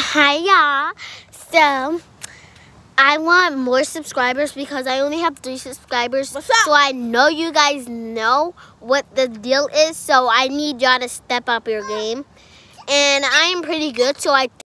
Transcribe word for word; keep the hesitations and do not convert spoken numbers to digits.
Hi, y'all. So, I want more subscribers because I only have three subscribers. What's up? So, I know you guys know what the deal is. So, I need y'all to step up your game. And I am pretty good. So, I